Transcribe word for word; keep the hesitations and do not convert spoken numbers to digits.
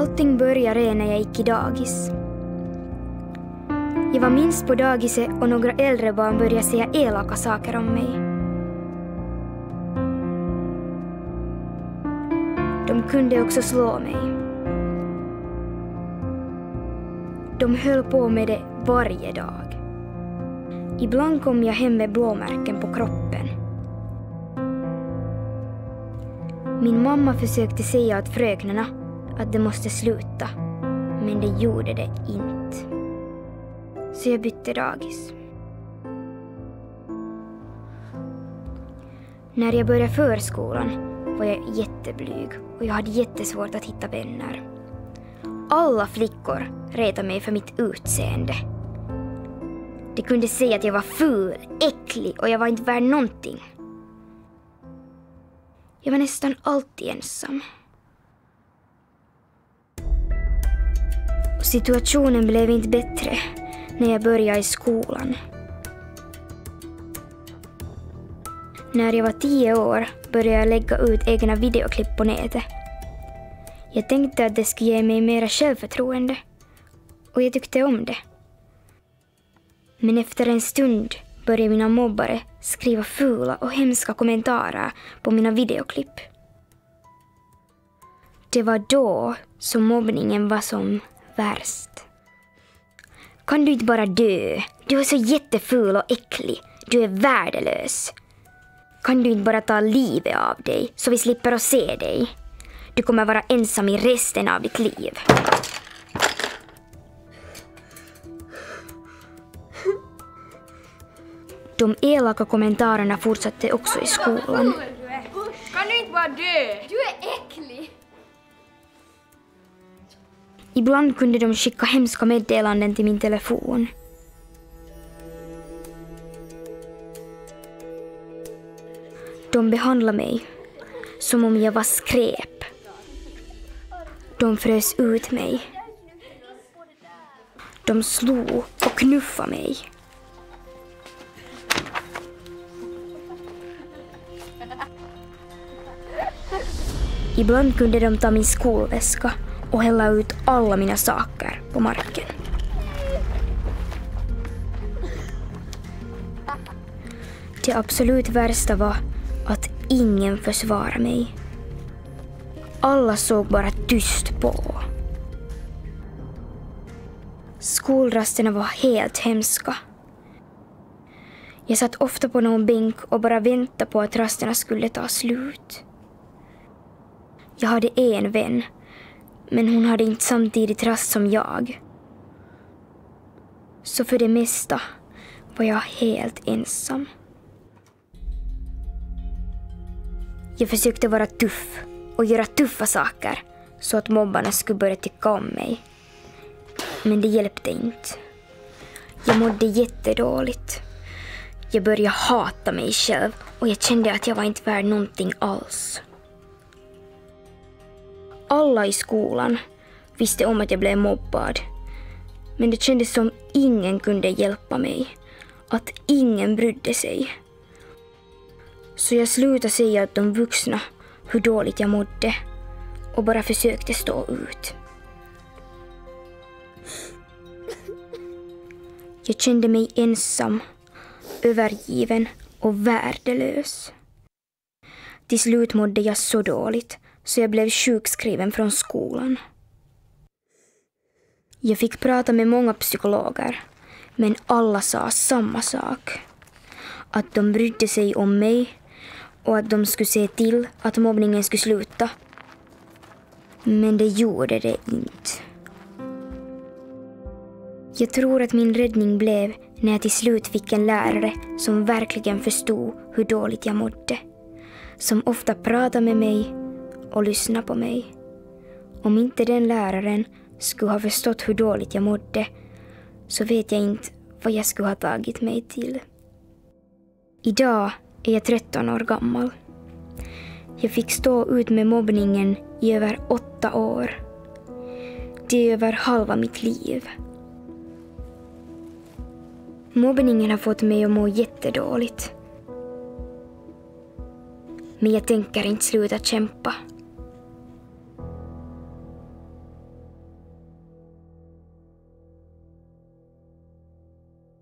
Allting började när jag gick i dagis. Jag var minst på dagiset och några äldre barn började säga elaka saker om mig. De kunde också slå mig. De höll på med det varje dag. Ibland kom jag hem med blåmärken på kroppen. Min mamma försökte säga åt fröknarna att det måste sluta, men det gjorde det inte. Så jag bytte dagis. När jag började förskolan var jag jätteblyg och jag hade jättesvårt att hitta vänner. Alla flickor retade mig för mitt utseende. De kunde säga att jag var ful, äcklig och jag var inte värd någonting. Jag var nästan alltid ensam. Och situationen blev inte bättre när jag började i skolan. När jag var tio år började jag lägga ut egna videoklipp på nätet. Jag tänkte att det skulle ge mig mera självförtroende. Och jag tyckte om det. Men efter en stund började mina mobbare skriva fula och hemska kommentarer på mina videoklipp. Det var då som mobbningen var som värst. Kan du inte bara dö? Du är så jätteful och äcklig. Du är värdelös. Kan du inte bara ta livet av dig så vi slipper att se dig? Du kommer vara ensam i resten av ditt liv. De elaka kommentarerna fortsatte också i skolan. Kan du inte bara dö? Du är äcklig. Ibland kunde de skicka hemska meddelanden till min telefon. De behandlade mig som om jag var skräp. De frös ut mig. De slog och knuffade mig. Ibland kunde de ta min skolväska och hälla ut alla mina saker på marken. Det absolut värsta var att ingen försvarade mig. Alla såg bara tyst på. Skolrasterna var helt hemska. Jag satt ofta på någon bänk och bara väntade på att rasterna skulle ta slut. Jag hade en vän, men hon hade inte samtidigt rast som jag. Så för det mesta var jag helt ensam. Jag försökte vara tuff och göra tuffa saker så att mobbarna skulle börja tycka om mig. Men det hjälpte inte. Jag mådde jättedåligt. Jag började hata mig själv och jag kände att jag var inte värd någonting alls. Alla i skolan visste om att jag blev mobbad. Men det kändes som ingen kunde hjälpa mig. Att ingen brydde sig. Så jag slutade säga åt de vuxna hur dåligt jag mådde. Och bara försökte stå ut. Jag kände mig ensam, övergiven och värdelös. Till slut mådde jag så dåligt så jag blev sjukskriven från skolan. Jag fick prata med många psykologer, men alla sa samma sak. Att de brydde sig om mig och att de skulle se till att mobbningen skulle sluta. Men det gjorde det inte. Jag tror att min räddning blev när jag till slut fick en lärare som verkligen förstod hur dåligt jag mådde. Som ofta pratade med mig och lyssnade på mig. Om inte den läraren skulle ha förstått hur dåligt jag mådde så vet jag inte vad jag skulle ha tagit mig till. Idag är jag tretton år gammal. Jag fick stå ut med mobbningen i över åtta år. Det är över halva mitt liv. Mobbningen har fått mig att må jättedåligt. Men jag tänker inte sluta kämpa.